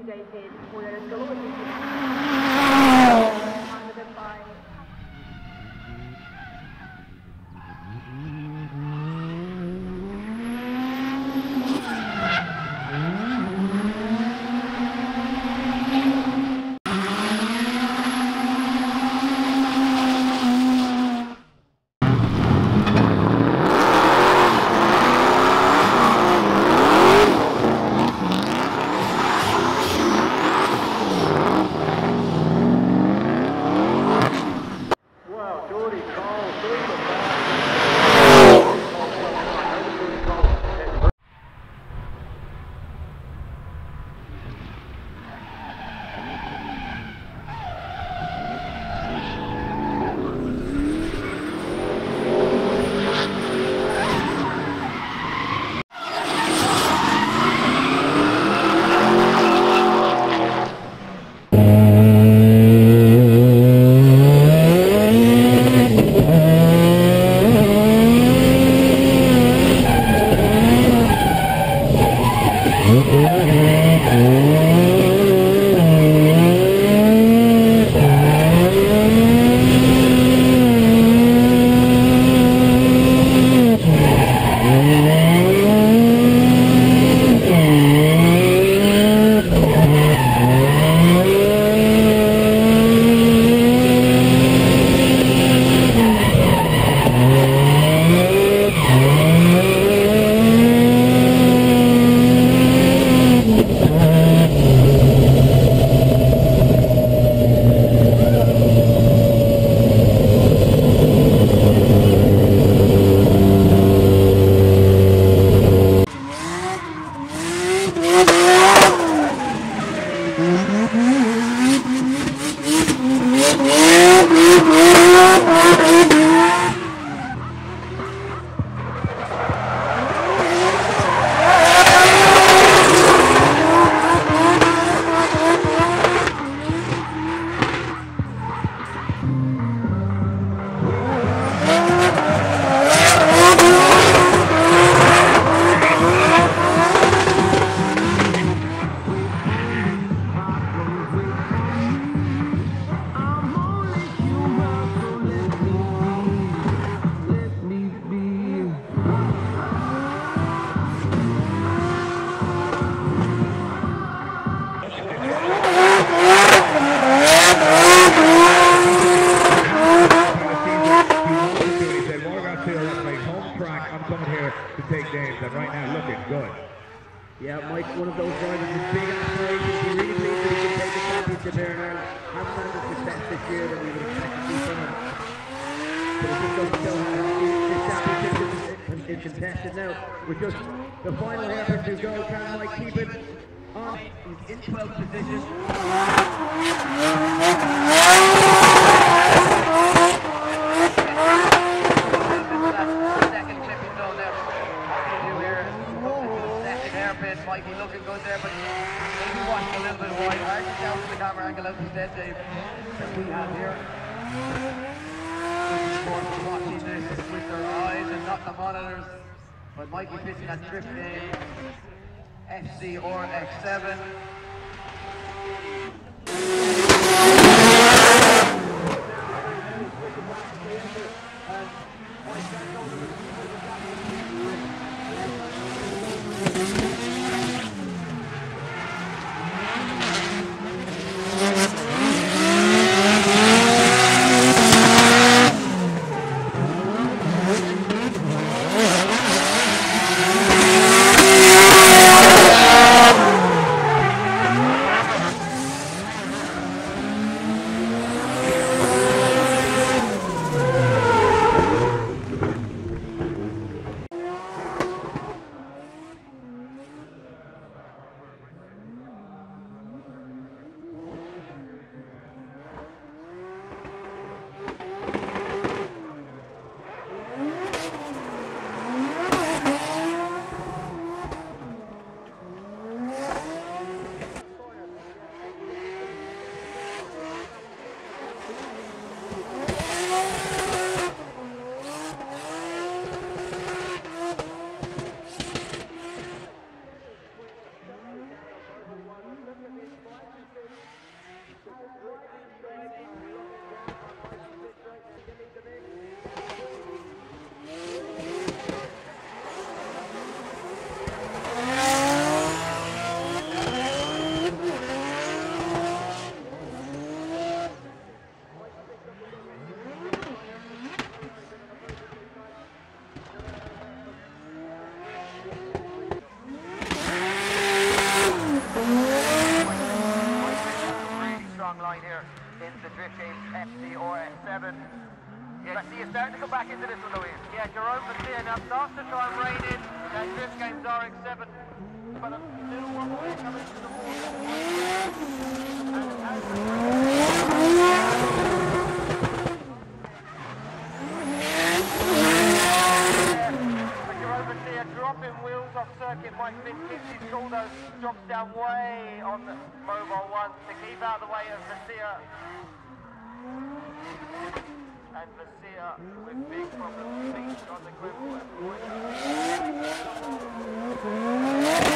dated for their galore. Yeah, Mike, one of those drivers with big aspirations. He really believes that he can take the championship here in Ireland. Hasn't had the success this year that we would expect to see from him. But it just goes to show how this championship is contested now. With just the final hairpin to go, can Mike keep it on? He's in 12th position. Mikey looking good there, but maybe watching a little bit wide. Hard to tell from the camera angle as we said, Dave, that we have here. Of course, watching this with their eyes and not the monitors. But Mikey pitching that trip name, FC RX7. settle back into this one, Louis. Yeah, Jerome Garcia now starts to try and rein in that Drift Games RX7. But a little wobble here coming to the wall. Jerome Garcia dropping wheels off circuit. Mike Fitz keeps his shoulders, drops down way on Mobile 1 to keep out of the way of Garcia. And Garcia with big problems, feet on the grip.